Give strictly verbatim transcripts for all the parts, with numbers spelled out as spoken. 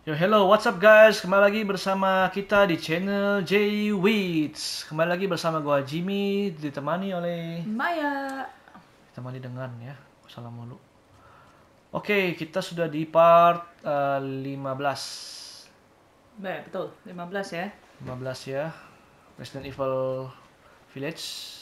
Yo, hello, what's up guys? Kembali lagi bersama kita di channel J-Wits. Kembali lagi bersama gua Jimmy, ditemani oleh Maya. ditemani dengan ya. Salam mulu. Oke, kita sudah di part uh, lima belas. Baik, betul. lima belas ya. lima belas ya. Resident Evil Village.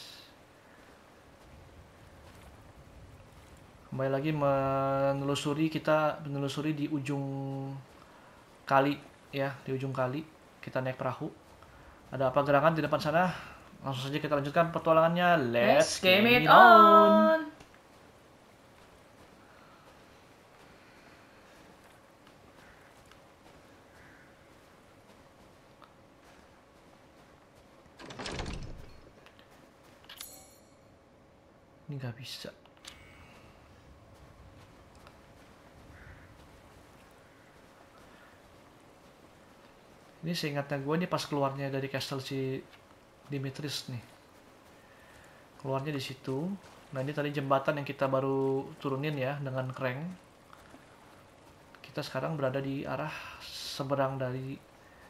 Kembali lagi menelusuri kita menelusuri di ujung kali ya, di ujung kali kita naik perahu. Ada apa gerangan di depan sana? Langsung saja kita lanjutkan petualangannya. Let's game game it it on. on. Ini nggak bisa. Ini seingatnya gue nih pas keluarnya dari castle si Dimitris nih. Keluarnya di situ. Nah, ini tadi jembatan yang kita baru turunin ya dengan crank. Kita sekarang berada di arah seberang dari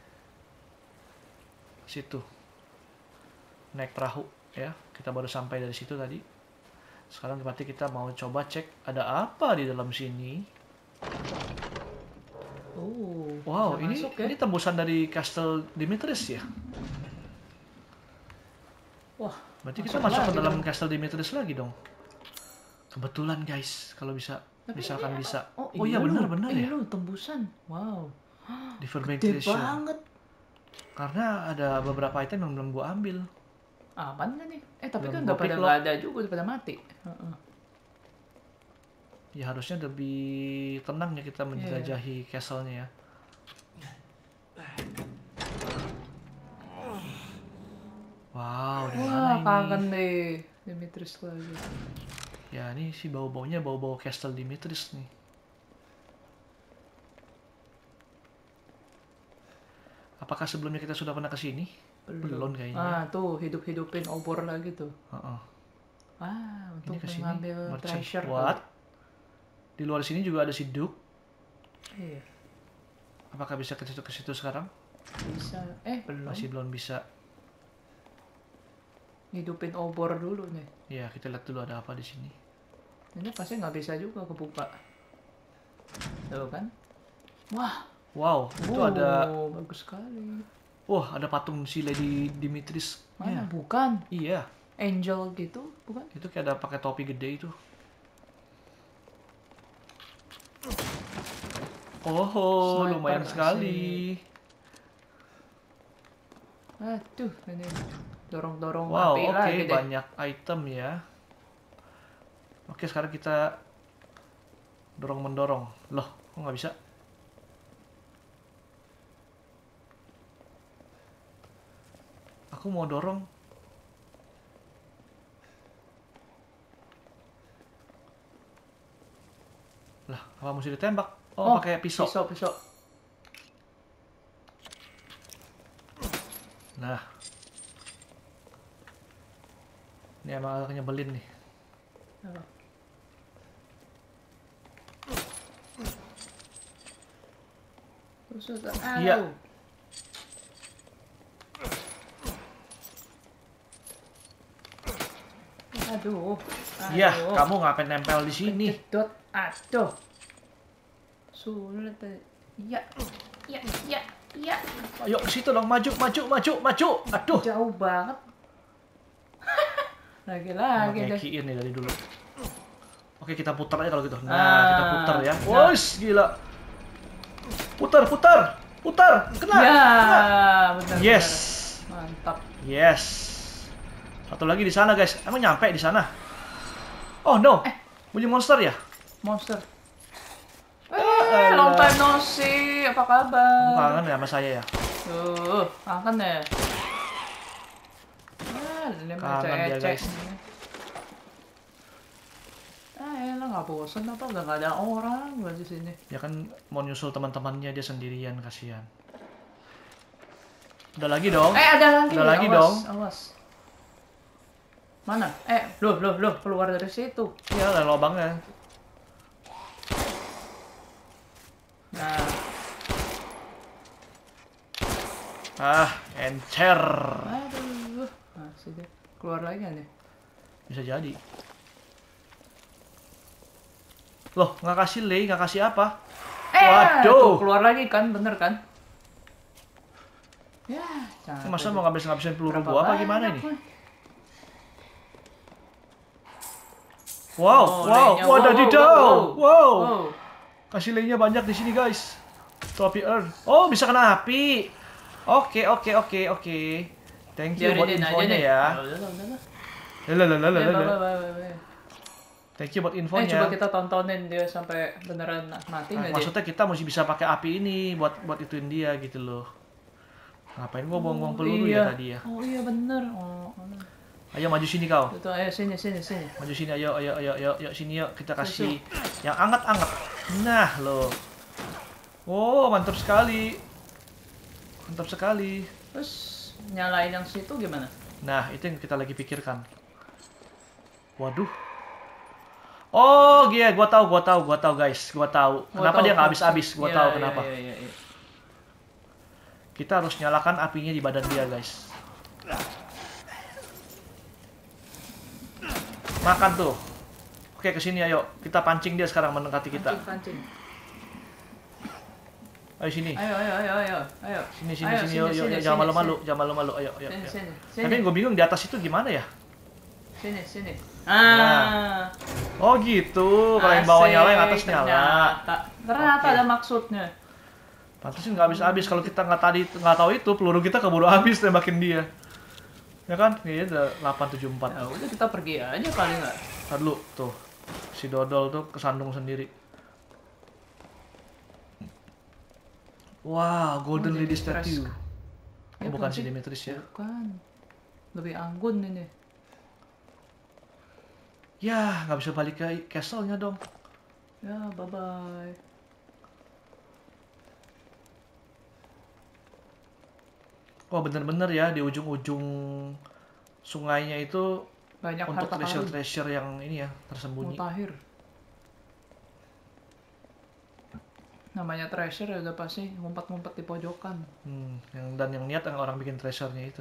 situ. Naik perahu ya. Kita baru sampai dari situ tadi. Sekarang berarti kita mau coba cek ada apa di dalam sini. Oh, Wow, bisa ini masuk ya. ini tembusan dari Castle Dimitris ya. Wah, Berarti masuk kita masuk ke lagi dalam dong. Castle Dimitris lagi dong. Kebetulan guys, kalau bisa Tapi misalkan ini- bisa. Oh, Oh iya lu. benar-benar Iya ya. lu, tembusan. Wow. Di Gede fermentation. banget. Karena ada beberapa item yang belum gua ambil. Apaan kan nih? Eh, tapi Belum kan gua udah pada pick nggak lock. ada juga, udah pada mati. Heeh. Ya harusnya lebih tenang ya kita menjelajahi castle-nya ya. Wow, di mana Wah, ini? kangen deh. Dimitris lagi. Ya ini sih bau-baunya bau-bau Castle Dimitris nih. Apakah sebelumnya kita sudah pernah ke sini? Belum kayaknya. Ah, tuh hidup-hidupin obor lagi tuh. Heeh. Ah, Ini untuk ke sini. mengambil Merchant. treasure. What? Di luar sini juga ada si Duke. Iya, Apakah bisa ke situ ke situ sekarang? bisa. Eh, belum. Masih belum bisa. Hidupin obor dulu nih. Ya, kita lihat dulu ada apa di sini. Ini pasti nggak bisa juga kebuka. Tuh kan? Wah, Wow, itu oh, ada bagus sekali. wah, ada patung si Lady Dimitris. Mana? Bukan. Iya, Angel gitu, bukan? itu kayak ada pakai topi gede itu. Oh, Sniper lumayan asik. sekali. Aduh, ini dorong-dorong Wow, api oke, lagi deh. banyak item ya. Oke, sekarang kita dorong mendorong. Loh, kok nggak bisa? Aku mau dorong. Lah, apa mesti ditembak? Oh, pakai pisau. Pisau, pisau. Nah. Ini emang agak nyebelin nih. Apa? Terus, ah, Iya. Aduh. Iya, aduh. kamu ngapain nempel di sini? Kedot, aduh. Sulit. eh. Iya, iya, iya, iya. Ayo ke situ dong, maju, maju, maju, maju. Aduh. Jauh banget. Lagi-lagi Pakai deh. key nih dari dulu. Oke, kita putar aja kalau gitu. Nah, Ah, kita putar ya. nah. Wos, gila. Putar, putar, putar. Kena. Ya, kena. benar. Yes. Mantap. Yes. Satu lagi di sana, guys. Emang nyampe di sana? Oh, no. Eh. Bunyi monster ya? Monster. Ah, Eh, long alah. time no see. Apa kabar? Kangen ya sama saya ya? Tuh, kangen ya. Ah, ini mah Kangen dia, ecek-ecek. guys. Ah, elah nggak bosan apa? Udah nggak ada orang gua di sini. Ya kan mau nyusul teman-temannya, dia sendirian, kasihan. Udah lagi dong. Eh, ada lagi. Ada lagi awas, dong. Awas. Mana? Eh, loh, loh, loh, keluar dari situ. Iya, ada lubangnya. Nah, Ah, encer. Aduh. Nah, sini. Keluar lagi kan ya? Bisa jadi. Loh, nggak kasih lay, nggak kasih apa? Eh, Waduh. tuh, keluar lagi kan, bener kan? Ya, Ini masa mau ngabis-ngabisin peluru gua apa gimana ini? Wow, Oh, wow, laynya. wadadidaw, wow, wow. wow, wow. Kasih laynya banyak di sini guys. Topi earn. Oh, bisa kena api. Oke, oke, oke, oke. Thank you buat Biarin aja infonya deh. ya. Ya udah lah, udah lah. Lalalala. Eh, bawa, bawa, bawa. Thank you buat Eh, infonya. coba kita tontonin dia sampai beneran mati Nah, nggak dia? maksudnya kita mesti bisa pakai api ini buat buat ituin dia gitu loh. Ngapain gua buang-buang peluru iya. ya tadi ya? Oh iya bener. Oh, oh. Ayo maju sini kau. Tuh, ayo sini, sini, sini. Maju sini, ayo, ayo, ayo, ayo, ayo sini yuk kita kasih yang anget-anget. Nah loh. Oh mantap sekali, mantap sekali. Terus nyalain yang situ gimana? Nah itu yang kita lagi pikirkan. Waduh. Oh iya, gua tahu, gua tahu, gua tahu guys, gua tahu. Gua Kenapa tahu dia nggak kan. habis-habis? Gua Iya, tahu iya, kenapa. iya, iya, iya. Kita harus nyalakan apinya di badan dia guys. Makan tuh. Oke kesini ayo, kita pancing dia sekarang mendekati kita. Pancing, pancing. Ayo sini. Ayo, ayo, ayo, ayo, ayo. Sini sini Ayo, sini, yuk, yuk, sini, yuk, jangan sini, malu-malu, sini. jangan malu-malu, ayo, ayo. Sini, ayo. sini, Tapi sini. gue bingung di atas itu gimana ya? Sini, sini. Ah. Oh gitu, kalau yang bawah nyala yang atas Asik, nyala. Ternyata, ternyata Oke. ada maksudnya. Pantesin nggak habis-habis kalau kita nggak tadi nggak tahu itu peluru kita keburu habis tembakin dia. Ya kan? Ini udah delapan tujuh empat. Ya udah kita pergi aja kali nggak? Ntar dulu tuh. Si dodol tuh kesandung sendiri. Wow, Golden Oh, Lady Dimitris. Statue. Ya, Oh, bukan si sih? Dimitris ya. Bukan. Lebih anggun ini. Ya, nggak bisa balik ke castle-nya dong. Ya, bye-bye. Oh, bener-bener ya di ujung-ujung sungainya itu Banyak untuk harta karun. treasure-treasure yang ini ya, tersembunyi. Mutakhir. Namanya treasure ya udah pasti ngumpet-ngumpet di pojokan. Hmm, yang dan yang niat yang orang bikin treasure-nya itu.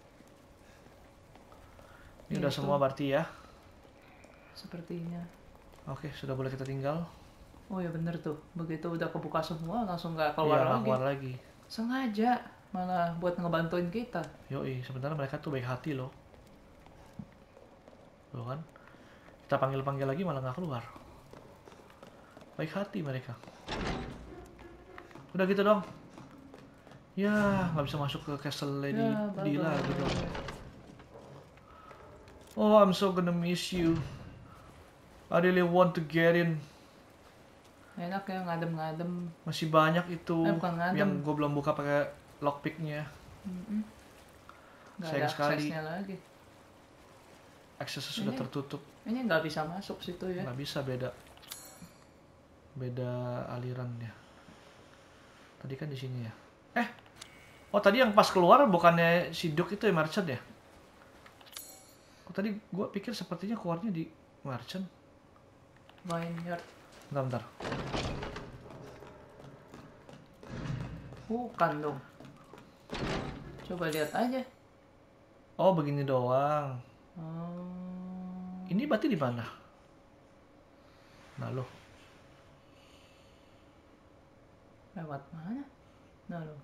Ini udah Itu. semua berarti ya. Sepertinya. Oke, sudah boleh kita tinggal. Oh ya bener tuh. Begitu udah kebuka semua langsung nggak keluar Iya, nggak lagi. keluar lagi. Sengaja malah buat ngebantuin kita. Yoi, sebenarnya mereka tuh baik hati loh. Loh kan? Kita panggil-panggil lagi malah nggak keluar. Baik hati mereka. Udah gitu dong. Ya, nggak bisa masuk ke Castle Lady Ya, Di bye-bye. lagi dong. Oh, I'm so gonna miss you. I really want to get in. Enak ya ngadem-ngadem. Masih banyak itu Eh, bukan ngadem. yang gue belum buka pakai lockpicknya. Mm-mm. Nggak Sayang ada sekali. aksesnya lagi. Aksesnya sudah Ini- tertutup. Ini nggak bisa masuk situ ya. Nggak bisa, beda. Beda alirannya. Tadi kan di sini ya. Eh, oh tadi yang pas keluar bukannya si Duke itu ya merchant ya? Oh tadi gue pikir sepertinya keluarnya di merchant. Vineyard. Bentar, bentar. Bukan dong. Coba lihat aja. Oh begini doang. Oh. Ini berarti di mana? Nah loh. Lewat mana? Nah lo.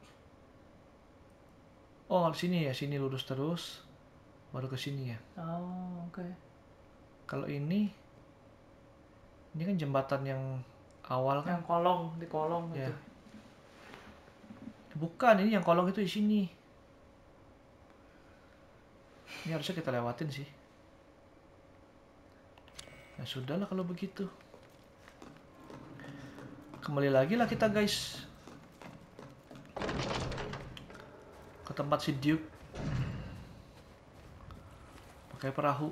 Oh sini ya, sini lurus terus. Baru ke sini ya. Oh, oke. Kalau ini, ini kan jembatan yang awal kan? Yang kolong di kolong Ya. itu. Bukan, ini yang kolong itu di sini. Ini harusnya kita lewatin sih. Ya sudahlah kalau begitu. Kembali lagi lah kita guys. Ke tempat si Duke. Pakai perahu.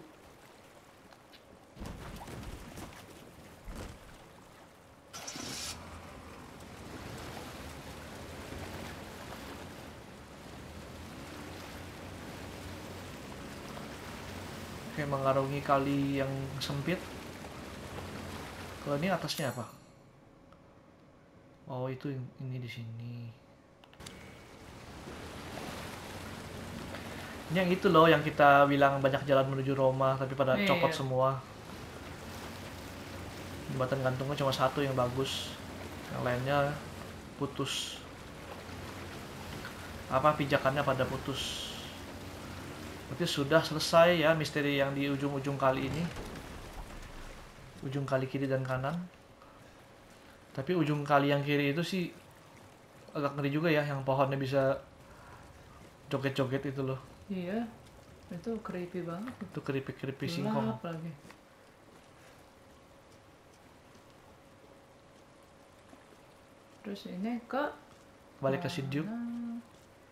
Oke, mengarungi kali yang sempit. Kalau ini atasnya apa? Oh, itu ini di sini. Ini yang itu loh yang kita bilang banyak jalan menuju Roma tapi pada Iya. copot semua. Jembatan gantungnya cuma satu yang bagus, yang lainnya putus. Apa pijakannya pada putus. Berarti sudah selesai ya misteri yang di ujung-ujung kali ini. Ujung kali kiri dan kanan. Tapi ujung kali yang kiri itu sih agak ngeri juga ya, yang pohonnya bisa joget-joget itu loh. Iya. Itu creepy banget. Itu keripik-keripik singkong. Gelap lagi. Terus ini ke Balik ke si Duke. mana?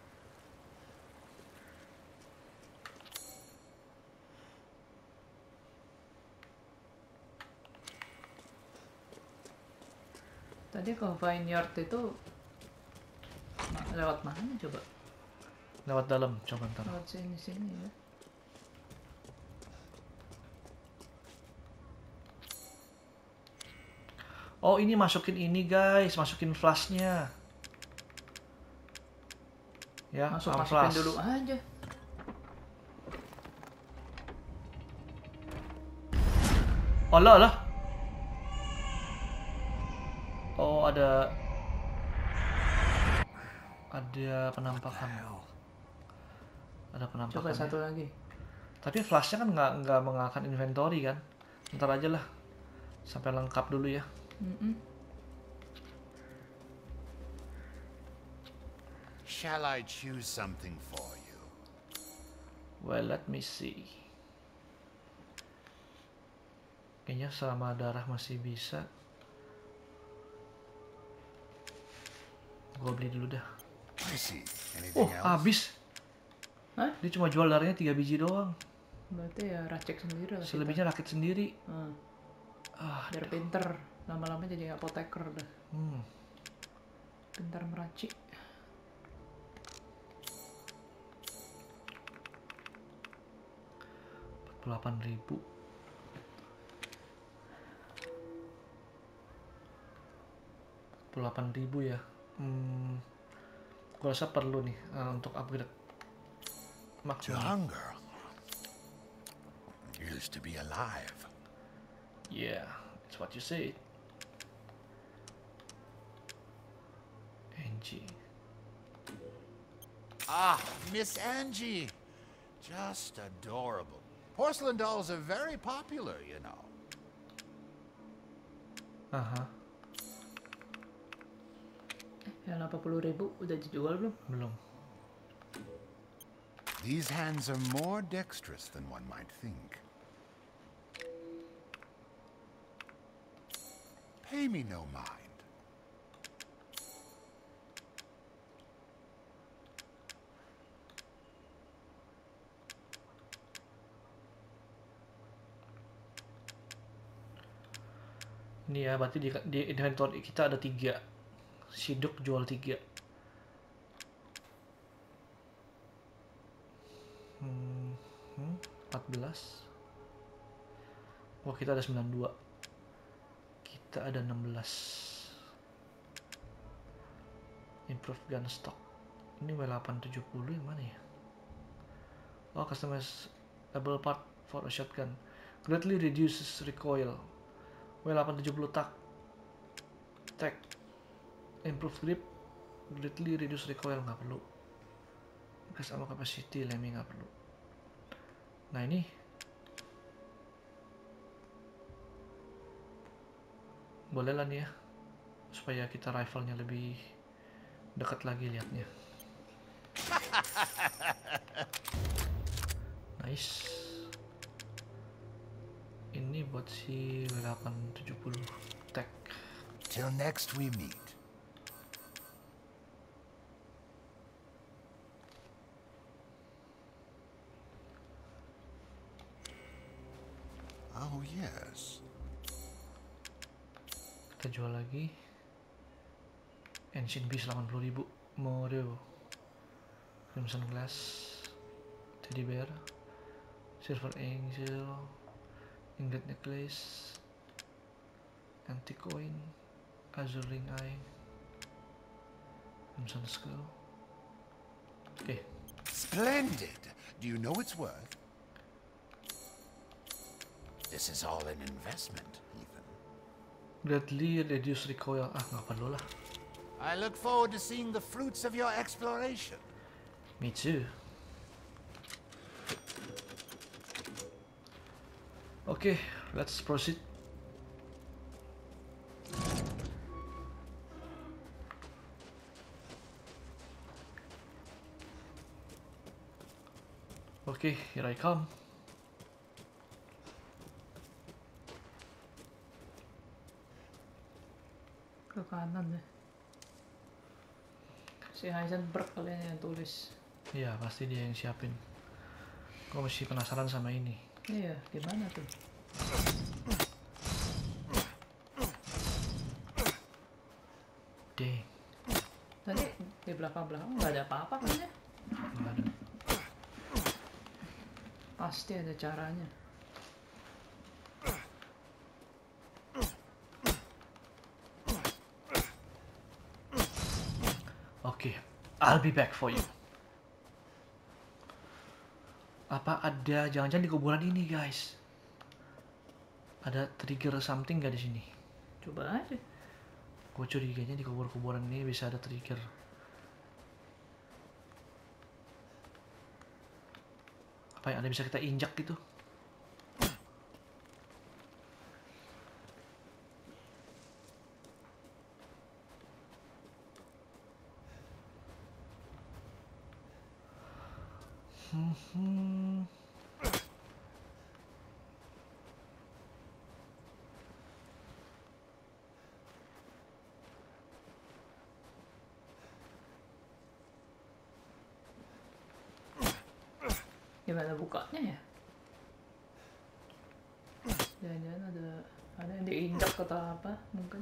Tadi ke vineyard itu ma- lewat mana coba? Lewat dalam, coba ntar. Lewat sini sini ya. Oh ini masukin ini guys, masukin flashnya. Ya, Masuk arm masukin flash. dulu aja. Oh lah lah. Oh ada ada penampakan. Ada penampakan. Coba satu lagi. Tapi flashnya kan nggak nggak mengalahkan inventory kan. Ntar aja lah. Sampai lengkap dulu ya. Mm-mm. Shall I choose something for you? Well, let me see. Kayaknya selama darah masih bisa. Gue beli dulu dah. I see. Anything Oh, else? habis. Hah? Dia cuma jual darahnya tiga biji doang. Berarti ya racek sendiri lah. kita. Selebihnya rakit sendiri. Hmm. Ah, Biar pinter. Lama-lama jadi apoteker dah. hmm. Pintar meracik. empat puluh delapan ribu. empat puluh delapan ribu ya. Hmm. Gue rasa perlu nih uh, untuk upgrade To maksimum. hunger is to be alive. Yeah, that's what you said. Angie. Ah, Miss Angie. Just adorable. Porcelain dolls are very popular, you know. Aha, Yang delapan puluh ribu udah dijual belum? belum. These hands are more dexterous than one might think. Pay me no mind. Ini ya, berarti di, di inventory kita ada tiga. Siduk jual tiga. Hmm, hmm, empat belas. Wah, kita ada sembilan puluh dua. Kita ada enam belas. Improve gun stock. Ini W delapan tujuh puluh yang mana ya? Oh, customizable part for a shotgun. Greatly reduces recoil. W delapan tujuh puluh tak. Tag. Improve grip. Greatly reduce recoil, nggak perlu. Gas ammo capacity, lemi nggak perlu. Nah ini boleh lah nih ya, supaya kita rifle-nya lebih dekat lagi lihatnya. Nice. Ini buat si W delapan tujuh puluh tag. Till next we meet. Oh, yes. Kita jual lagi. Ancient Beast delapan puluh ribu. Moro. Crimson Glass. Teddy Bear. Silver Angel. Ingot Necklace. Antique Coin. Azure Ring Eye. Crimson Skull. Oke. Splendid. Do you know its worth? This is all an investment, even. Greatly reduce recoil. Ah, nggak perlu lah. I look forward to seeing the fruits of your exploration. Me too. Okay, let's proceed. Okay, here I come. Ke kanan deh. Si Heisenberg kalian yang tulis. Iya, pasti dia yang siapin. Gue masih penasaran sama ini. Iya, gimana tuh? Dang. Tadi di belakang-belakang nggak ada apa-apa kan ya? Nggak ada. Pasti ada caranya. Oke, I'll be back for you. Apa ada jangan-jangan di kuburan ini, guys? Ada trigger something gak di sini? Coba aja. Gue curiganya di kubur-kuburan ini bisa ada trigger. Apa yang ada bisa kita injak gitu? Hmm, hmm. Gimana bukanya ya? Jangan-jangan ada ada yang diinjak atau apa mungkin?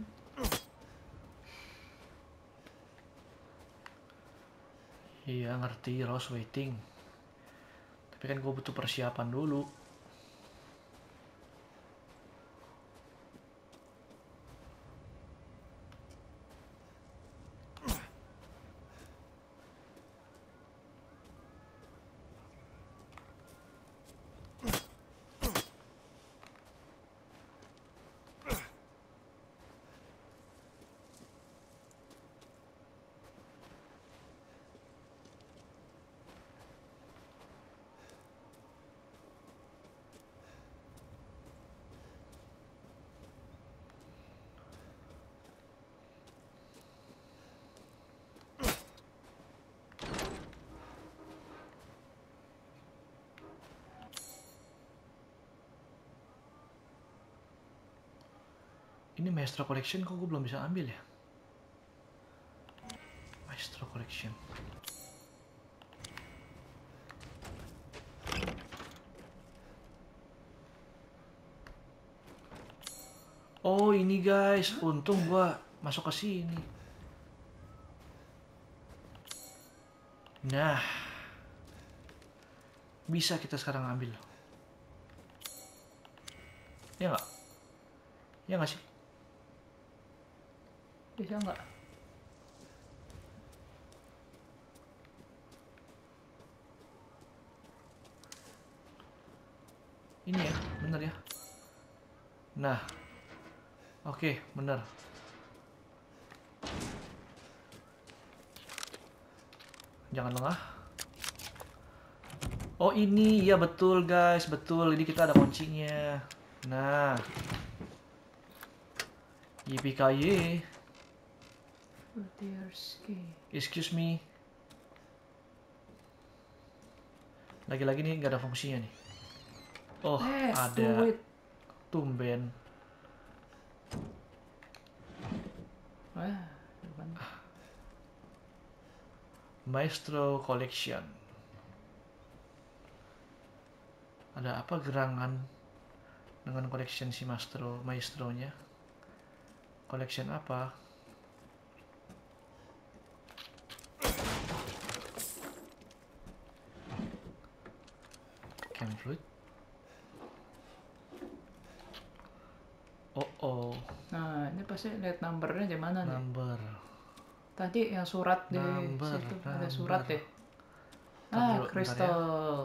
Iya ngerti, Rose waiting. Tapi kan gue butuh persiapan dulu. Ini Maestro Collection kok gue belum bisa ambil ya? Maestro Collection. Oh ini guys, untung gue masuk ke sini. Nah, bisa kita sekarang ambil. Ya nggak? Ya nggak sih? Bisa nggak? Ini ya, bener ya. Nah, oke, bener. Jangan lengah. Oh ini, iya betul guys, betul. Ini kita ada kuncinya. Nah, yippee-ki-yay. Frontierski. Excuse me. Lagi-lagi nih nggak ada fungsinya nih. Oh, Eh, ada. duit. Tumben. Wah, depan. Maestro Collection. Ada apa gerangan dengan collection si Maestro, Maestronya? Collection apa? Cam fruit. Oh oh, Nah, ini pasti lihat numbernya di mana nih? number. Tadi yang surat di Number, situ ada surat number. deh. Tar Ah, dulu, bentar ya. kristal.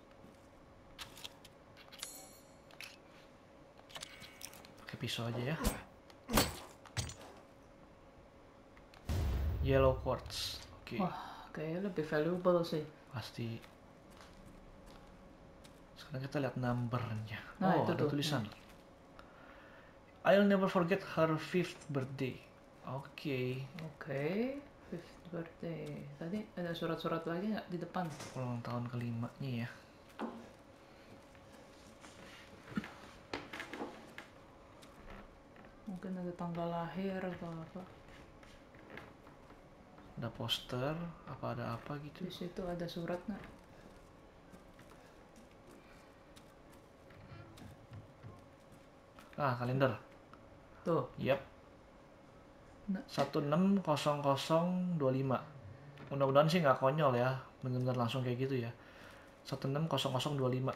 Pakai pisau aja ya. Yellow quartz. Oke. Wah, kayaknya lebih valuable sih. Pasti. Sekarang kita lihat numbernya. Nah, Oh, itu ada tuh. tulisan. I'll never forget her fifth birthday. Oke. Oke, fifth birthday. Tadi ada surat-surat lagi nggak di depan? Ulang tahun kelimanya ya. Mungkin ada tanggal lahir atau apa. Ada poster, apa ada apa gitu. Di situ ada surat nggak? Ah, kalender. Tuh. Yap. Nah. satu enam nol nol dua lima. Mudah-mudahan sih nggak konyol ya. Bener-bener langsung kayak gitu ya. satu enam nol nol dua lima.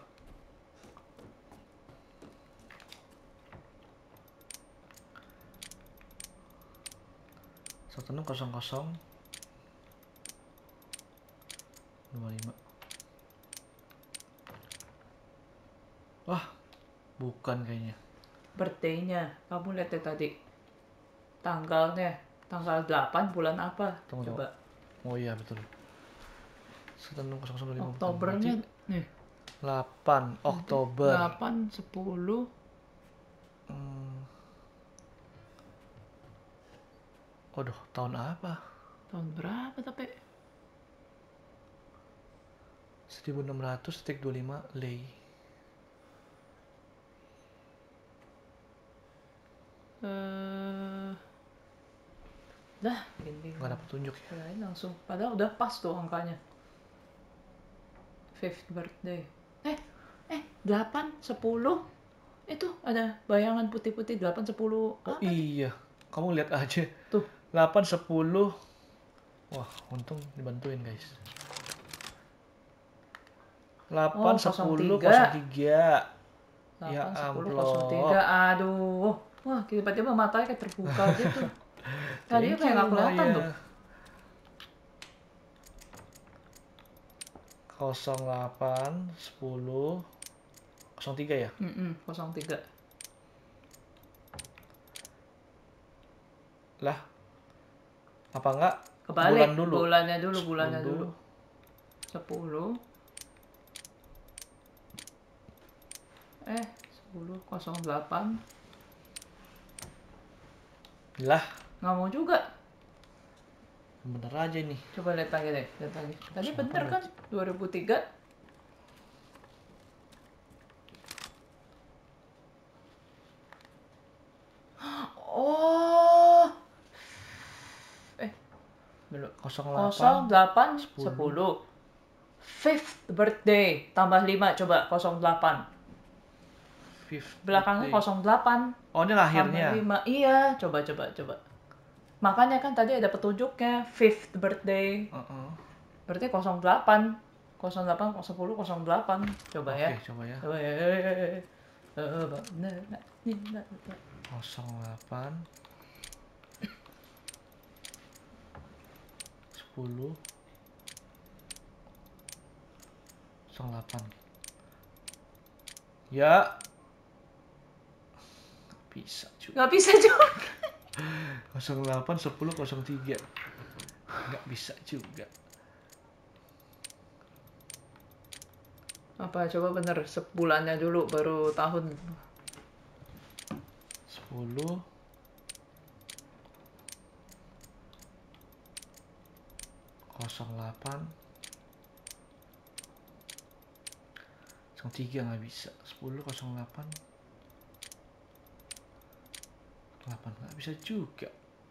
satu enam nol nol dua lima. Wah, bukan kayaknya. Birthday-nya. Kamu lihat deh tadi. Tanggalnya. Tanggal delapan bulan apa? Tunggu, Coba. Oh iya betul. satu enam nol nol dua lima. Oktobernya nih. delapan Oktober. delapan, sepuluh. Hmm. Waduh, tahun apa? Tahun berapa tapi? seribu enam ratus dua puluh lima lei. Eh, dah, gini. Nggak ada petunjuk ya. Kirain langsung. Padahal udah pas tuh angkanya. Fifth birthday. Eh, eh, delapan, sepuluh. Itu ada bayangan putih-putih delapan, sepuluh. Oh Apa? iya, kamu lihat aja. Tuh. delapan, sepuluh. Wah, untung dibantuin guys. delapan, Oh, sepuluh, nol tiga. tiga. Ya delapan, sepuluh, amplop. tiga. Aduh. Wah, tiba-tiba matanya kayak terbuka gitu. Tadi Thank kayak you, nggak kelihatan Maya. tuh. nol delapan, sepuluh, nol tiga ya? Mm-mm, nol tiga. Lah, apa enggak? Kebalik. Bulan dulu. Bulannya dulu, bulannya sepuluh. dulu. sepuluh. Eh, sepuluh, nol delapan. Lah, Nggak mau juga. bener aja nih. Coba lihat lagi deh, lihat lagi. Tadi Sama bener banget. kan? dua ribu tiga. Oh. Eh, belum. nol delapan, nol delapan, sepuluh. sepuluh. Fifth birthday, tambah lima, coba nol delapan. Fifth Belakangnya birthday. nol delapan. Oh, ini lahirnya. Tambah lima. Iya, coba, coba, coba. Makanya kan tadi ada petunjuknya, fifth birthday. Uh-uh. Berarti nol delapan. nol delapan, nol sepuluh, nol delapan. Coba Oke, ya. coba ya. Coba ya. Coba. Nah, nah, nah, nah, nah. nol delapan, sepuluh, nol delapan. Ya. Bisa juga. Nggak bisa juga. nol delapan, sepuluh, nol tiga. Nggak bisa juga. Apa, coba bener. Sebulannya dulu, baru tahun. sepuluh. nol delapan. nol tiga nggak bisa. sepuluh, nol delapan. delapan nggak bisa juga.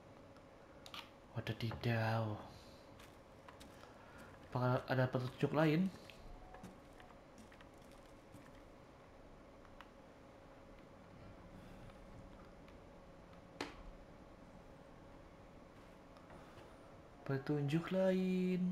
Wadadidaw. Apakah ada petunjuk lain? Petunjuk lain.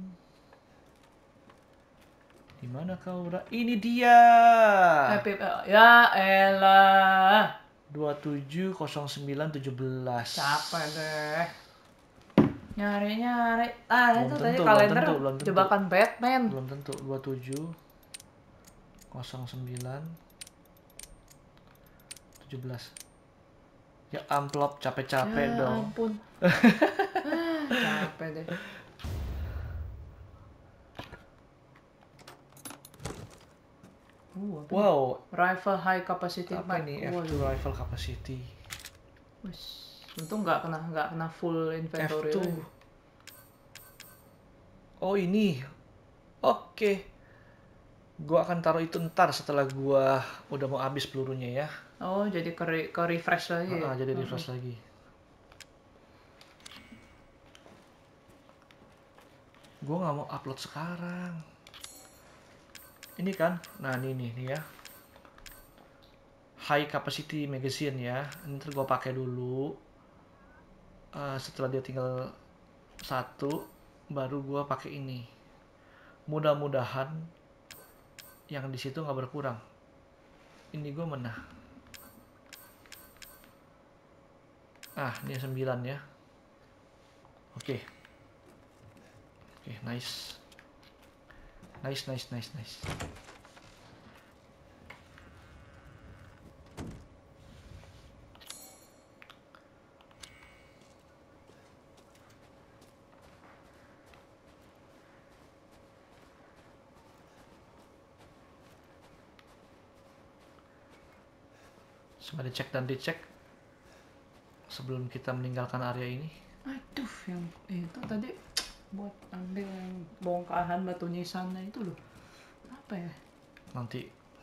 Di mana kau? Ra? Ini dia. Happy, ya elah. dua tujuh nol sembilan satu tujuh. Capek deh. Nyari-nyari. Ah, Belum itu tentu, tadi belum kalender tentu, belum tentu. jebakan Batman. Belum tentu. Dua puluh tujuh nol sembilan tujuh belas. Ya amplop, capek-capek Ya dong. ampun. Ah, capek deh. Uh, apa nih? Wow, Rifle high capacity apa mag. ini? F Waduh. two rifle capacity. Wes, untung nggak kena nggak kena full inventory. F two. lagi. Oh ini. Oke. Gua akan taruh itu ntar setelah gua udah mau habis pelurunya ya. Oh, jadi ke, re- ke refresh lagi. Ah, ya? jadi Oh, refresh lagi. Gua nggak mau upload sekarang. Ini kan, nah ini nih, nih ya. High capacity magazine ya. Nanti gua pakai dulu. Uh, setelah dia tinggal satu, baru gua pakai ini. Mudah-mudahan yang di situ nggak berkurang. Ini gua mana? Ah, ini sembilan ya. Oke. Okay. Oke, okay, nice. Nice, nice, nice, nice. Semua dicek dan dicek sebelum kita meninggalkan area ini. Aduh, yang itu tadi buat ambil yang bongkahan batu nisannya itu loh. Apa ya? Nanti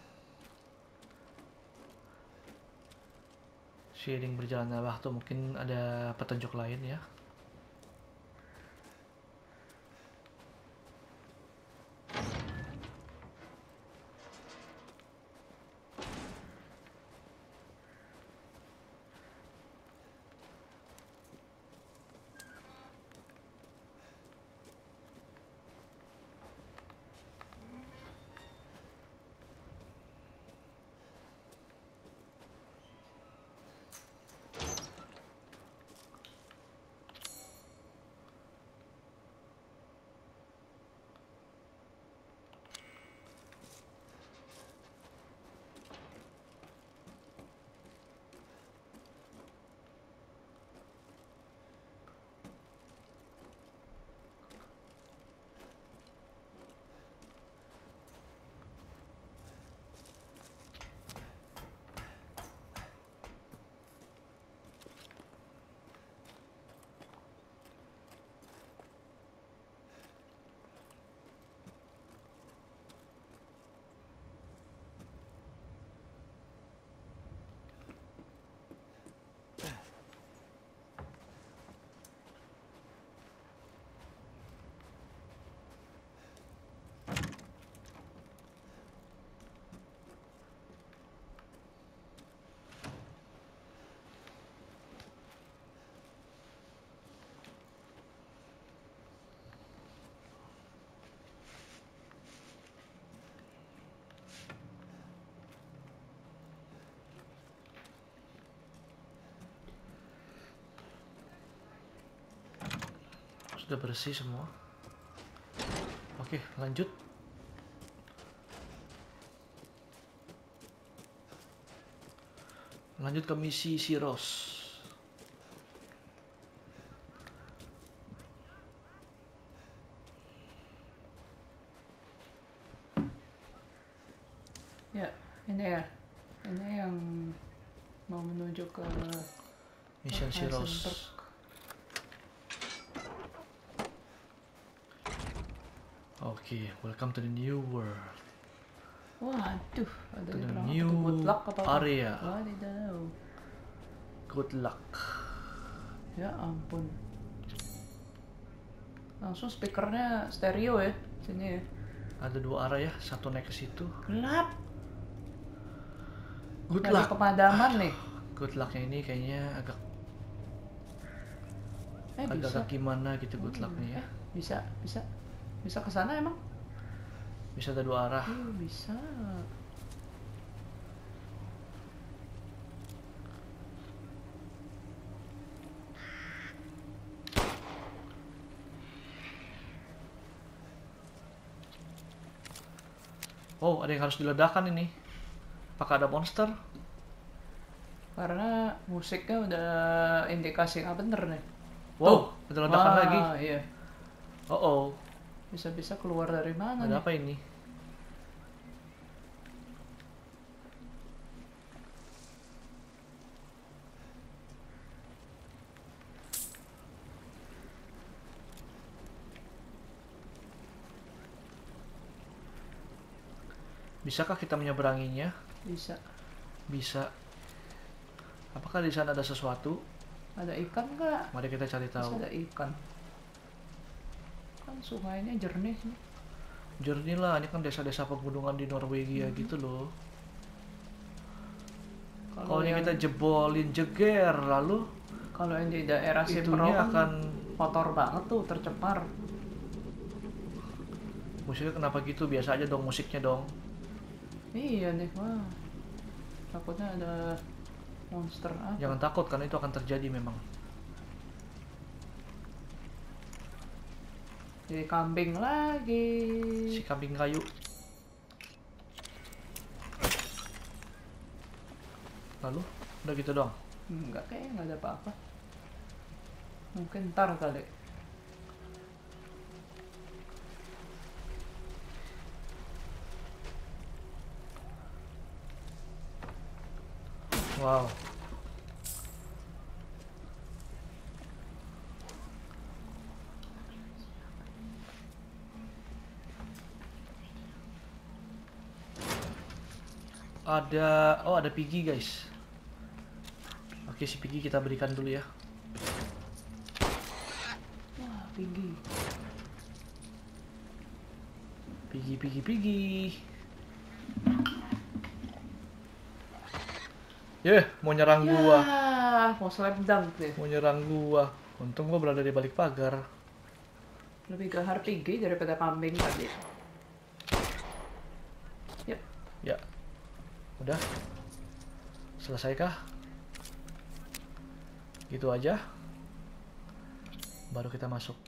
seiring berjalannya waktu mungkin ada petunjuk lain ya. Sudah bersih semua. Oke, lanjut. Lanjut ke misi Siros. Ya, ini ya. Ini yang mau menuju ke Mission Siros. Heisenberg. Oke, welcome to the new world. Waduh, ada To di the belakang. new Itu good luck apa apa? area. Wadidaw. Good luck. Ya ampun. Langsung speakernya stereo ya sini ya. Ada dua arah ya, satu naik ke situ. Gelap. Good Nggak ada luck. pemadaman nih. Good lucknya ini kayaknya agak Eh bisa. agak gimana gitu good lucknya ya. Eh, bisa, bisa. Bisa ke sana emang? Bisa ada dua arah. Oh, bisa. Oh, ada yang harus diledakkan ini. Apakah ada monster? Karena musiknya udah indikasi nggak bener nih. Wow, ada ledakan Wah, lagi. Iya. Oh, oh. Bisa-bisa keluar dari mana Ada nih? apa ini? Bisakah kita menyeberanginya? Bisa. Bisa. Apakah di sana ada sesuatu? Ada ikan nggak? Mari kita cari Bisa tahu. ada ikan. Kan sungainya jernih nih. Jernih lah, ini kan desa-desa pegunungan di Norwegia gitu loh. Kalau ini yang- kita jebolin jeger, lalu Kalau yang di daerah Sipro itunya kan akan kotor banget tuh, tercemar. musiknya kenapa gitu? Biasa aja dong musiknya dong. Iya nih, wah. Takutnya ada monster apa? Jangan takut karena itu akan terjadi memang. Jadi kambing lagi. Si kambing kayu. Lalu udah gitu dong. Enggak, kayaknya nggak ada apa-apa. Mungkin ntar kali. Wow. Ada, oh ada Piggy guys. Oke, si Piggy kita berikan dulu ya. Wah, tinggi. Piggy, Piggy, Piggy. Yeh, mau nyerang gua. Ya, mau slam dunk deh. Mau nyerang gua. Untung gua berada di balik pagar. Lebih gahar tinggi daripada kambing tadi. Yap. Ya. Udah. Selesaikah? Gitu aja. Baru kita masuk.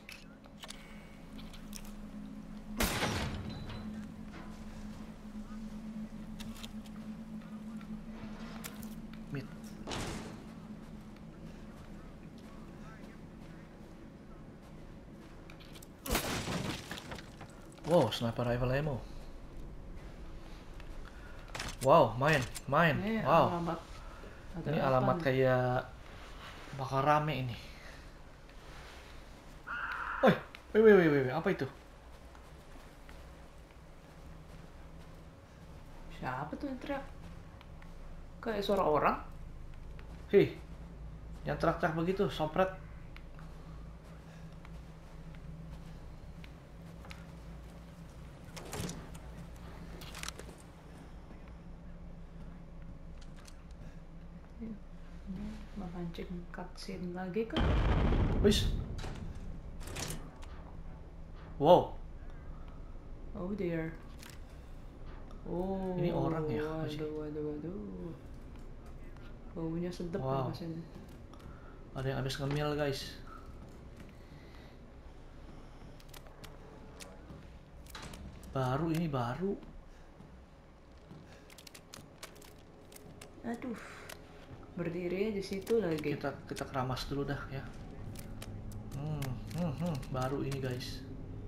Meet. Wow, sniper rifle ammo. Wow, main, main. Ini Wow. alamat. Ada Ini apa alamat nih? kayak bakal rame ini. Woi, woi, woi, woi, woi, apa itu? Siapa tuh yang teriak? Kayak suara orang? Hei, yang teriak-teriak begitu, sompret. Memancing cutscene lagi kan? Wis. Wow, Oh dear. Oh. Ini orang ya? Waduh, waduh, waduh. Baunya sedap Wow. ya sini. ada yang habis ngemil guys. Baru ini baru. Aduh. Berdiri di situ lagi. Kita kita keramas dulu dah ya. Hmm, hmm, hmm, baru ini guys.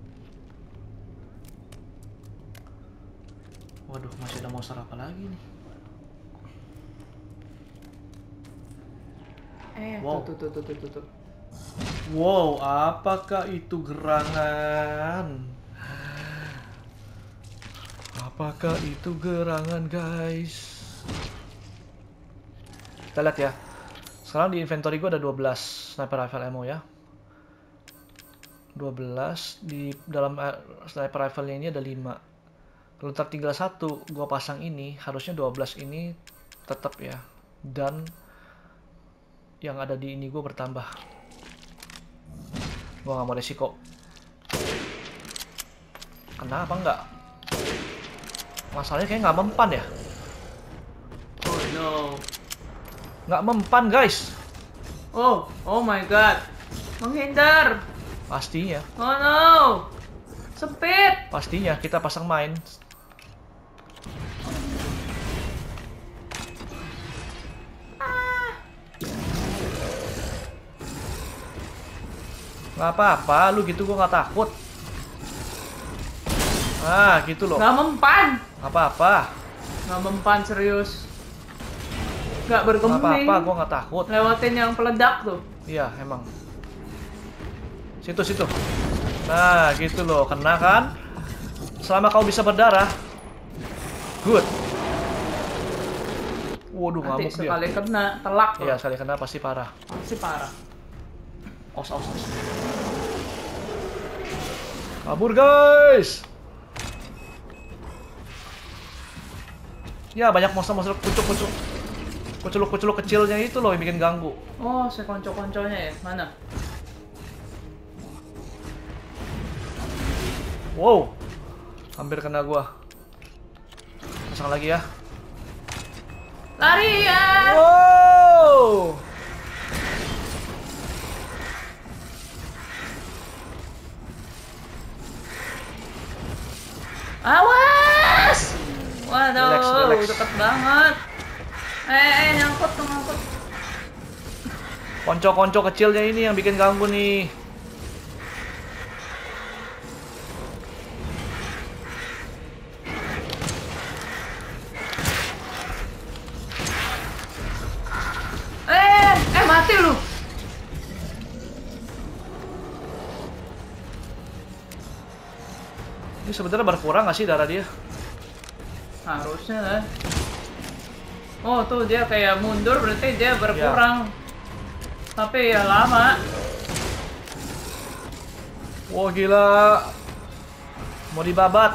Waduh, masih ada monster apa lagi nih? Eh, Wow. tuh, tuh, tuh, tuh, tuh, tuh. Wow, apakah itu gerangan? Apakah itu gerangan, guys? Kita lihat ya. Sekarang di inventory gue ada dua belas sniper rifle ammo ya. dua belas di dalam uh, sniper rifle ini ada lima. Kalau ntar tinggal satu, gua pasang ini, harusnya dua belas ini tetap ya. Dan yang ada di ini gue bertambah. Gue gak mau resiko. Kenapa enggak? Masalahnya kayak nggak mempan ya. Oh no. Nggak mempan guys. Oh, oh my god. Menghindar. Pastinya. Oh no. Sempit. Pastinya kita pasang mine. Nggak apa-apa, lu gitu gua nggak takut. Ah, gitu loh. Nggak mempan. Nggak apa-apa. Nggak mempan serius. Nggak Nggak bergeming. apa-apa, gua nggak takut. Lewatin yang peledak tuh. Iya, emang. Situ, situ. Nah, gitu loh. Kena kan? Selama kau bisa berdarah. Good. Waduh, Nanti ngamuk dia. sekali kena, telak loh. Iya, sekali kena pasti parah. Pasti parah. Aus, aus, aus. Kabur, guys! Ya, banyak monster-monster kucuk-kucuk. Kuculuk-kuculuk kecilnya itu loh yang bikin ganggu. Oh, si konco-konconya ya? Mana? Wow. Hampir kena gua. Pasang lagi ya. Lari ya! Wow. Awas! Waduh, Relax, relax. deket banget. Eh, eh, nyangkut tuh, nyangkut. Konco-konco kecilnya ini yang bikin ganggu nih. Eh, eh mati lu. Ini sebenarnya berkurang nggak sih darah dia? Harusnya lah. Oh, tuh dia kayak mundur berarti dia berkurang. Tapi ya lama. Wah, gila. Mau dibabat.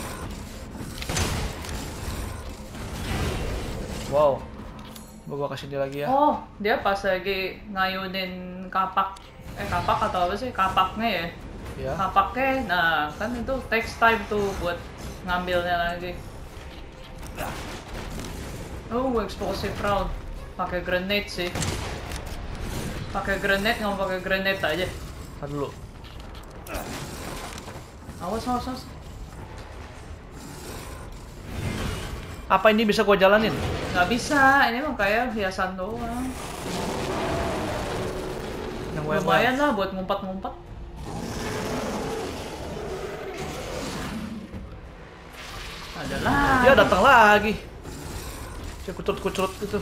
Wow. Gua kasih dia lagi ya. Oh, dia pas lagi ngayunin kapak. Eh, kapak atau apa sih? Kapaknya ya. Ya. Kapaknya, nah kan itu takes time tuh buat ngambilnya lagi. Oh, explosive round. Pakai grenade sih. Pakai grenade nggak pakai grenade aja. Tar dulu. Awas, awas, awas. Apa ini bisa gua jalanin? Nggak bisa, ini mah kayak hiasan doang. Yang gua Lumayan lah buat ngumpat-ngumpat. Ada lagi. Dia datang lagi. Si kucurut-kucurut itu.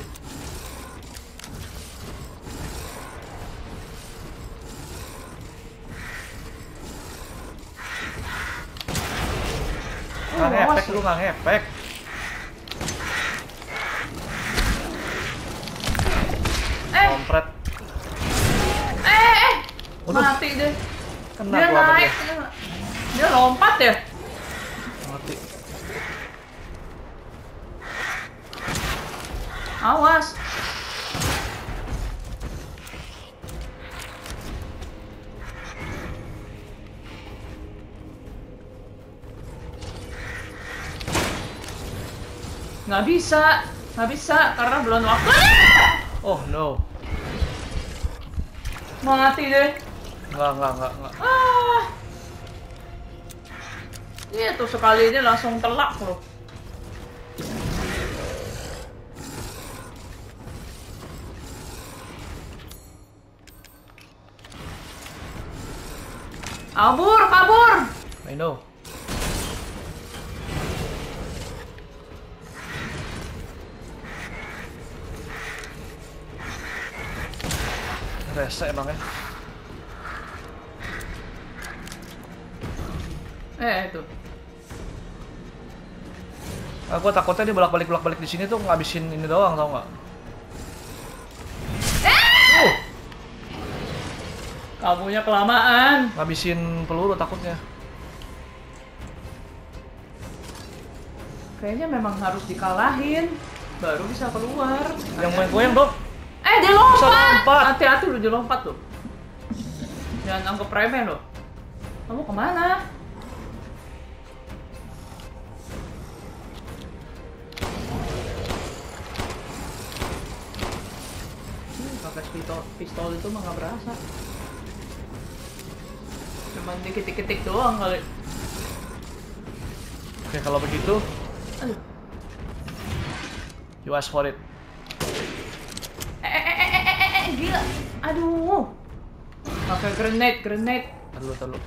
Oh, Nggak awas ngepek lu, nggak ngepek. Eh, Kompret. eh, eh. Waduh. Mati deh. Kena Dia gua sama naik. dia. Dia lompat ya? Mati. Awas. Nggak bisa, nggak bisa karena belum waktu. Oh no. Mati deh. Nggak, nggak, nggak, nggak. Ah. Iya tuh sekali ini langsung telak loh. Kabur, kabur. I know. Rese emang ya. Eh itu. Aku takutnya dia bolak-balik bolak-balik di sini tuh ngabisin ini doang, tau nggak? Uh, Kamunya kelamaan. ngabisin peluru takutnya. Kayaknya memang harus dikalahin baru bisa keluar. Yang goyang-goyang dong. Eh dia lompat. Bisa lompat. Hati-hati lu dia lompat tuh. Jangan anggap remeh lo. Kamu kemana? Hmm, pakai pistol, pistol itu mah nggak berasa. Cuman dikit-dikit doang kali. Oke, kalau begitu, Aduh. you ask for it. Eh, eh, eh, eh, eh, eh, eh, gila. Aduh. Pakai grenade, grenade. Terlalu, terlalu.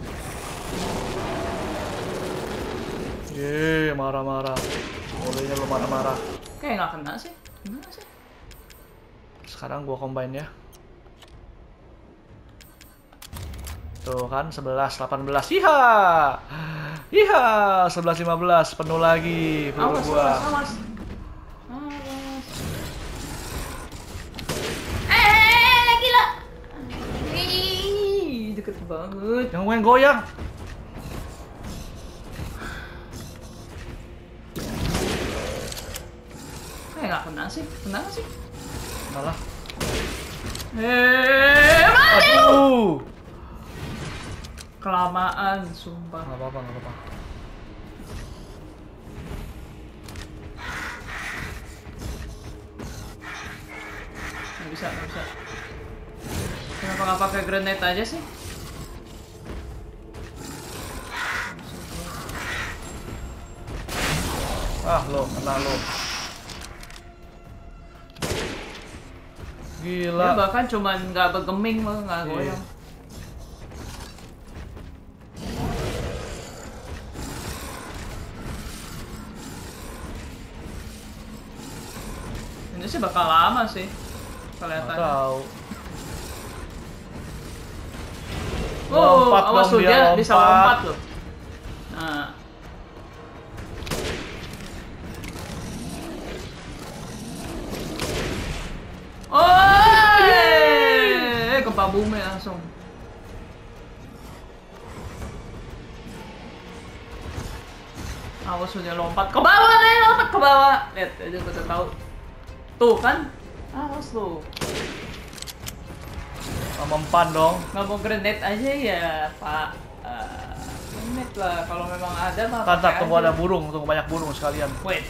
Yeay, marah-marah. Bolehnya lo marah-marah. Kayak nggak kena sih. Kena sih. Sekarang gua combine ya. Tuh kan, sebelas, delapan belas. Hiha! Hiha! sebelas, lima belas. Penuh lagi peluru Awas, gua. awas, awas. Awas. Eh, gila. Ih, deket banget. Yang main goyang. Kayak nggak kena sih. Kena nggak sih? Malah. Eh, mati lu. Aduh. Kelamaan, sumpah. Nggak apa-apa, nggak apa-apa. Nggak bisa, nggak bisa. Kenapa nggak pakai grenade aja sih? Ah, lo, kena lo. Gila. Dia bahkan cuman nggak bergeming, malah nggak Iya. goyang. Ini sih bakal lama sih, Nggak kelihatannya. tahu. Oh, Lompat awas dong, tuh dia dia bisa lompat. lompat loh. Nah. Oh, eh, gempa bumi langsung. Awas sudah lompat ke bawah nih, lompat ke bawah. Lihat, aja kita tahu. Tuh kan, awas tuh. Mempan dong. Nggak mau grenade aja ya, Pak. Uh, grenade lah, kalau memang ada mah. Ntar, ntar, pakai tunggu aja. ada burung, tunggu banyak burung sekalian. Wait.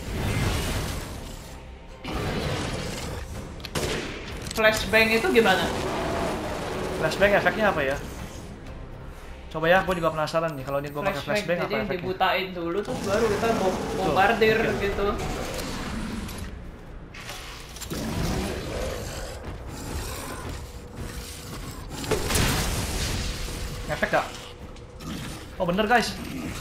Flashbang itu gimana? Flashbang efeknya apa ya? Coba ya, gue juga penasaran nih kalau ini gue pakai flashbang apa jadi efeknya? dibutain dulu terus baru kita bom- bombardir Oke. gitu. Efek gak? Oh bener guys.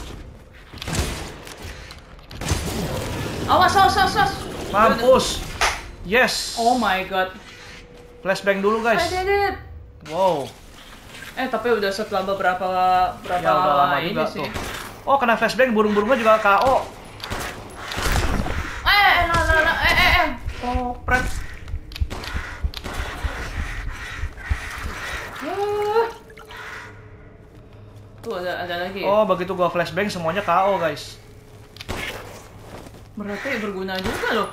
Awas, awas, awas, awas. Mampus. Yes. Oh my god. Flashbang dulu I guys. did it. Wow. Eh tapi udah setelah beberapa berapa Ya udah lama ini juga sih. tuh. Oh kena flashbang, burung-burungnya juga K O. Eh, eh, nah, nah, nah, eh, eh, eh. Oh, pret. Ah. Tuh ada ada lagi. Ya? Oh begitu gua flashbang semuanya K O guys. Berarti berguna juga loh.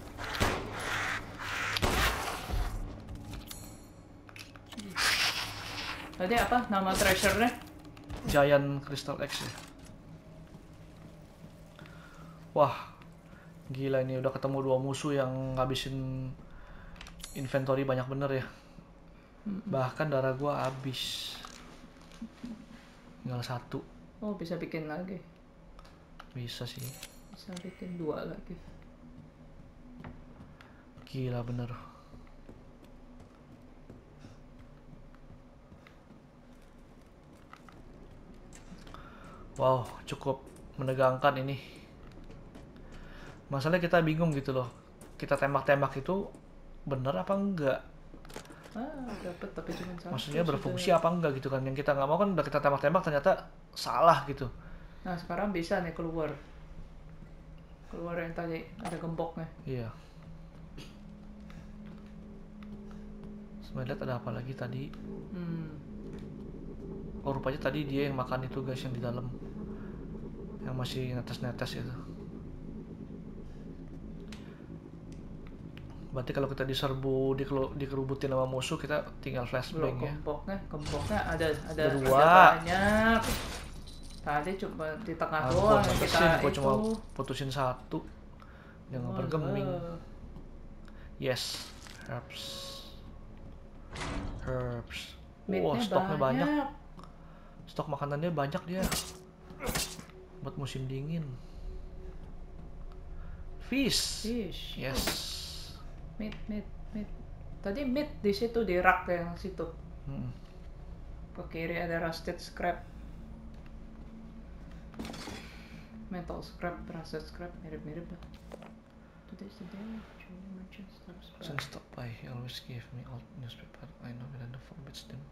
Tadi apa nama treasure-nya? Giant Crystal X ya. Wah, gila ini udah ketemu dua musuh yang ngabisin inventory banyak bener ya. Bahkan darah gua habis. Tinggal satu. Oh, bisa bikin lagi. Bisa sih. Bisa bikin dua lagi. Gila bener. Wow, cukup menegangkan ini. Masalahnya kita bingung gitu loh. Kita tembak-tembak itu bener apa enggak? Ah, dapet tapi cuma satu. Maksudnya berfungsi sudah. apa enggak gitu kan? Yang kita nggak mau kan udah kita tembak-tembak ternyata salah gitu. Nah, sekarang bisa nih keluar. Keluar yang tadi ada gemboknya. Iya. Sebenarnya ada apa lagi tadi? Hmm. Oh rupanya tadi dia yang makan itu guys yang di dalam, yang masih netes-netes itu. Berarti kalau kita diserbu, dikelu- dikerubutin sama musuh, kita tinggal Belum flashbang ya. gemboknya, gemboknya ada ada, Berdua. ada banyak. Tadi cuma di tengah Aku doang gua yang kita putusin, gua itu. cuma putusin satu. Jangan Oh, bergeming. lah. Yes, herbs. Herbs. Meatnya Wow, stoknya banyak. Stok makanannya banyak dia. Buat musim dingin. Fish. Fish. Yes. Meat, meat, meat. Tadi meat di situ di rak yang situ. Hmm. Ke kiri ada rusted scrap. Metal scrap, rusted scrap, mirip-mirip lah. Today's the day. Merchant stops by. Merchant stop by. He always give me old newspaper. I know Miranda forbids them.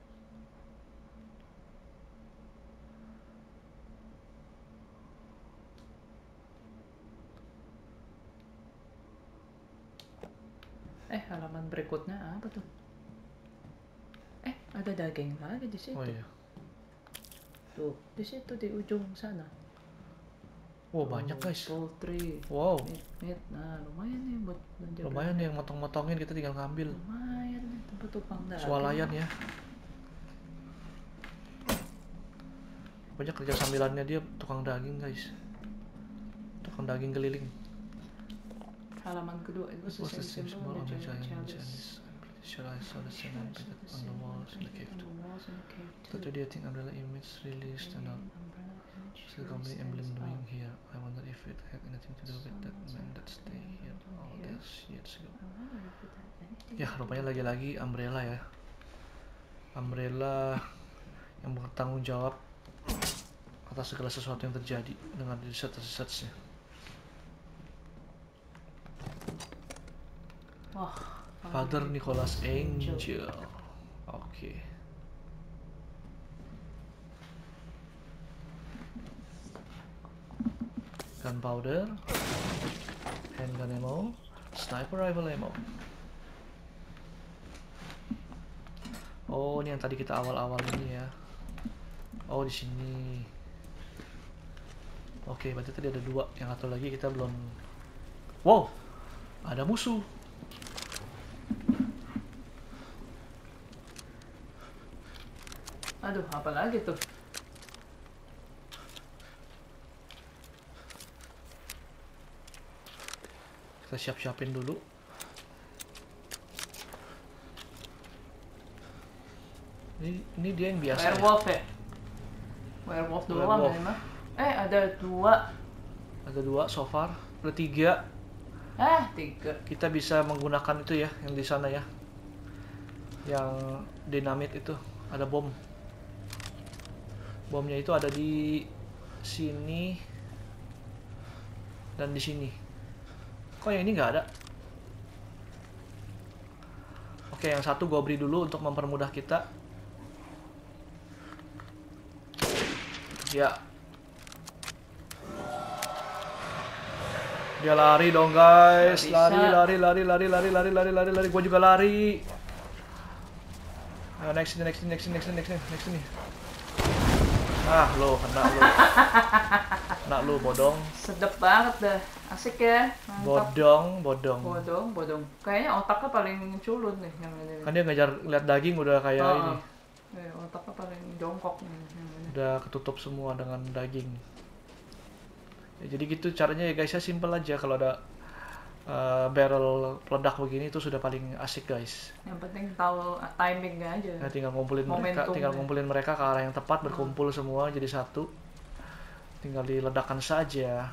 Eh, halaman berikutnya apa tuh? Eh, ada daging lagi di situ. Oh iya. Tuh, di situ di ujung sana. Wow, banyak guys. Poultry. Wow. Meat, meat. Nah, lumayan nih buat belanja. Lumayan nih yang motong-motongin, kita tinggal ngambil. Lumayan nih tempat tukang daging. Swalayan ya. Banyak kerja sambilannya dia tukang daging guys. Tukang daging keliling. Halaman kedua itu What's the same symbol on the giant chalice. chalice? I'm pretty sure I saw the same one painted on the walls in the cave too. too. Today I think umbrella image really stand out. Still company emblem doing here. I wonder if it had anything to do with that man that stay here all these years ago. Ya, rupanya lagi-lagi umbrella ya. Umbrella yang bertanggung jawab atas segala sesuatu yang terjadi dengan research-researchnya. Wah, Father Nicholas Angel. Oke. Okay. Gunpowder, handgun ammo, sniper rifle ammo. Oh, ini yang tadi kita awal-awal ini ya. Oh, di sini. Oke, okay, berarti tadi ada dua. Yang satu lagi kita belum. Wow, ada musuh. Aduh, apa lagi tuh? Kita siap-siapin dulu. Ini, ini dia yang biasa. Werewolf ya? ya? Werewolf doang Werewolf. ya, mah? Eh, ada dua. Ada dua so far. Ada tiga. Eh, tiga. Kita bisa menggunakan itu ya, yang di sana ya. Yang dinamit itu. Ada bom. Bomnya itu ada di sini dan di sini. Kok yang ini nggak ada? Oke, yang satu gue beri dulu untuk mempermudah kita. Ya. Dia lari dong guys. Lari, lari, lari, lari, lari, lari, lari, lari, lari. Gue juga lari. Ayo, next ini, next ini, next ini, next ini, next ini, next ini. Ah, lo, kena lo. Kena lo, bodong. Sedep banget dah. Asik ya. Mantap. Bodong, bodong. Bodong, bodong. Kayaknya otaknya paling culun nih yang ini. Kan dia ngejar lihat daging udah kayak Oh, ini. eh, otaknya paling jongkok nih yang ini. Udah ketutup semua dengan daging. Ya, jadi gitu caranya ya guys, ya simple aja. Kalau ada uh, barrel peledak begini itu sudah paling asik guys. Yang penting tahu timingnya aja. Nah, tinggal ngumpulin mereka, Momentumnya. tinggal ngumpulin mereka ke arah yang tepat, berkumpul semua jadi satu. Tinggal diledakkan saja.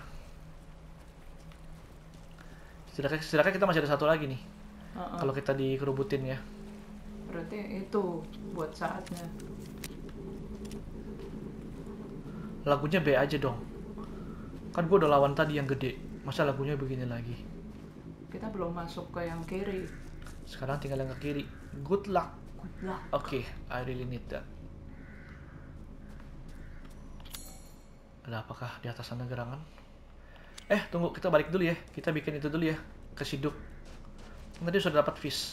Setidaknya, setidaknya kita masih ada satu lagi nih. Uh-uh. Kalau kita dikerubutin ya. Berarti itu buat saatnya. Lagunya B aja dong. Kan gue udah lawan tadi yang gede. Masa lagunya begini lagi? Kita belum masuk ke yang kiri. Sekarang tinggal yang ke kiri. Good luck. Good luck. Oke, okay, I really need that. Ada apakah di atas sana gerangan? Eh, tunggu, kita balik dulu ya. Kita bikin itu dulu ya, kesiduk. Tadi sudah dapat fish.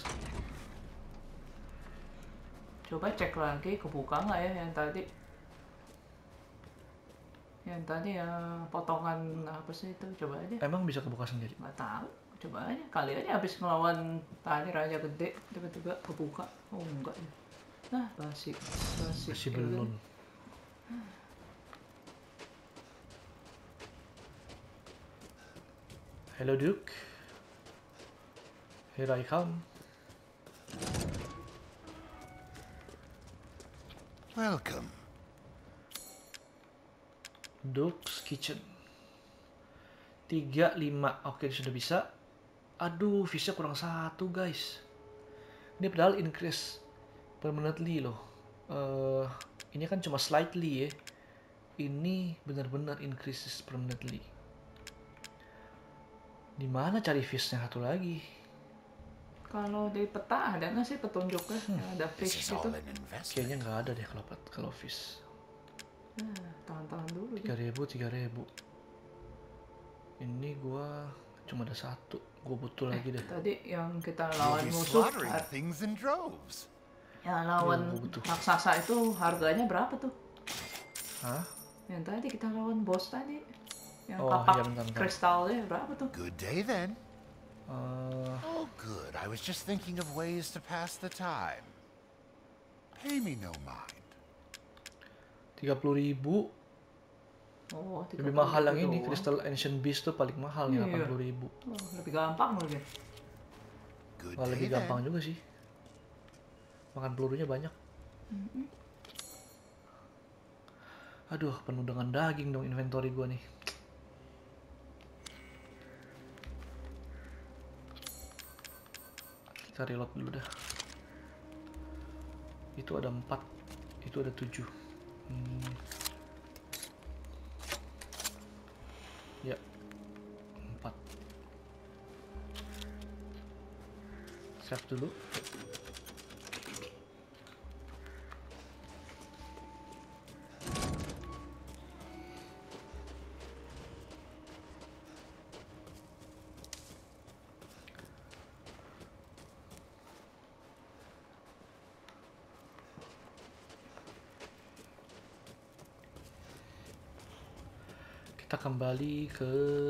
Coba cek lagi kebuka nggak ya yang tadi? Yang tadi yang potongan apa sih itu? Coba aja. Emang bisa kebuka sendiri? Nggak tahu. Coba aja. Kali aja habis ngelawan tadi raja gede, tiba-tiba kebuka. Oh enggak ya. Nah, basi. Basi. Masih belum. Hello Duke. Here I come. Welcome. Duke's Kitchen. tiga, lima. Oke, sudah bisa. Aduh, fishnya kurang satu guys. Ini padahal increase permanently loh. uh, ini kan cuma slightly ya. Ini benar-benar increases permanently. Di mana cari fishnya satu lagi? Kalau di peta ada nggak sih petunjuknya? Hmm. Yang ada This fish is itu? all an investment. Kayaknya nggak ada deh kalau kalau fish. Nah, tahan-tahan dulu Tiga deh. ribu, tiga ribu. Ini gua cuma ada satu. Gua butuh lagi deh. Tadi yang kita You'll lawan be musuh, slaughtering har- things in droves. yang lawan Iya, gua butuh. raksasa itu harganya berapa tuh? Hah? Yang tadi kita lawan bos tadi, yang Oh, kapak iya, bentar, bentar. kristalnya berapa tuh? Good day then. Uh, Oh, good. I was just thinking of ways to pass the time. Pay me no mind. tiga puluh ribu. Oh, Lebih mahal yang tiga puluh ini. doang. Crystal Ancient Beast tuh paling mahal nih, Iya. delapan puluh ribu. Oh, lebih gampang lagi. Good Wah, day lebih then. gampang juga sih. Makan pelurunya banyak. Aduh, penuh dengan daging dong inventory gua nih. Kita reload dulu dah. Itu ada empat, itu ada tujuh. Hmm. Ya, empat. Save dulu. Kita kembali ke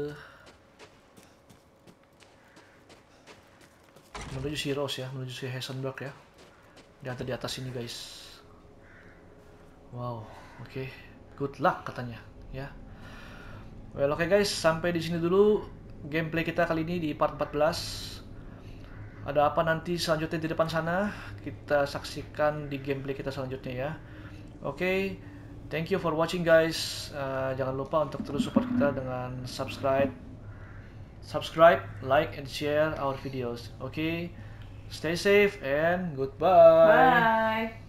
menuju si Rose ya, menuju si Heisenberg ya. Dia ada di atas ini guys. Wow, oke, okay. Good luck katanya ya. Well, oke okay guys, sampai di sini dulu gameplay kita kali ini di part empat belas. Ada apa nanti selanjutnya di depan sana? Kita saksikan di gameplay kita selanjutnya ya. Oke. Okay. Thank you for watching guys. Uh, jangan lupa untuk terus support kita dengan subscribe, subscribe, like, and share our videos. Okay, stay safe and goodbye. Bye.